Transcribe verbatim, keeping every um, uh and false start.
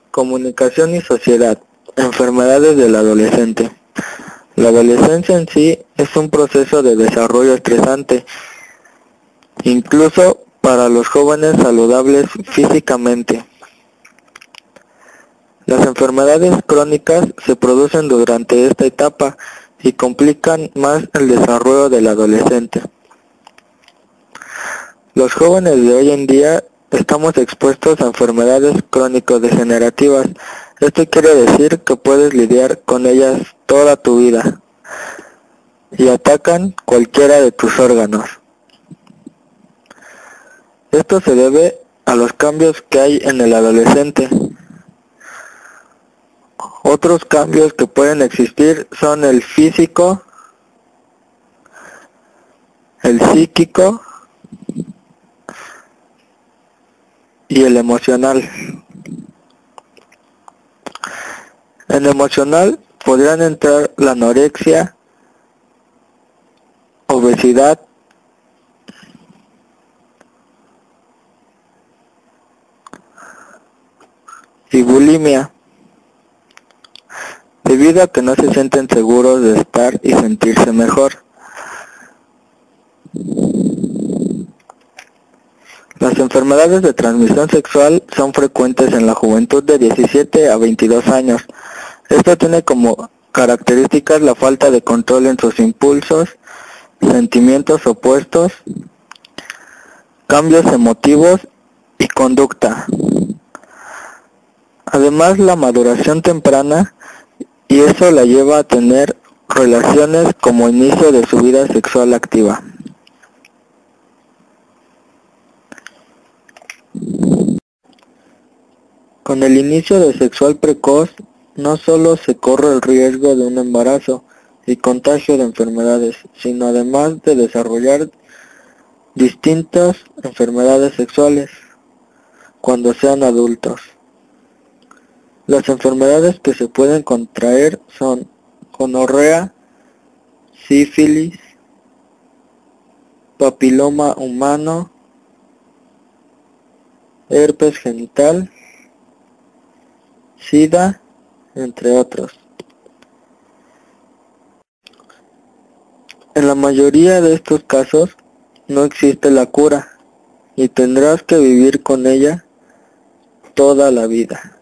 Comunicación y sociedad. Enfermedades del adolescente. La adolescencia en sí es un proceso de desarrollo estresante, incluso para los jóvenes saludables físicamente. Las enfermedades crónicas se producen durante esta etapa y complican más el desarrollo del adolescente. Los jóvenes de hoy en día estamos expuestos a enfermedades crónico-degenerativas. Esto quiere decir que puedes lidiar con ellas toda tu vida y atacan cualquiera de tus órganos. Esto se debe a los cambios que hay en el adolescente. Otros cambios que pueden existir son el físico, el psíquico y el emocional. En emocional podrían entrar la anorexia, obesidad, y bulimia, debido a que no se sienten seguros de estar y sentirse mejor. Las enfermedades de transmisión sexual son frecuentes en la juventud de diecisiete a veintidós años. Esto tiene como características la falta de control en sus impulsos, sentimientos opuestos, cambios emotivos y conducta. Además, la maduración temprana, y eso la lleva a tener relaciones como inicio de su vida sexual activa. Con el inicio de sexual precoz, no solo se corre el riesgo de un embarazo y contagio de enfermedades, sino además de desarrollar distintas enfermedades sexuales cuando sean adultos. Las enfermedades que se pueden contraer son gonorrea, sífilis, papiloma humano, herpes genital, SIDA, entre otros. En la mayoría de estos casos no existe la cura y tendrás que vivir con ella toda la vida.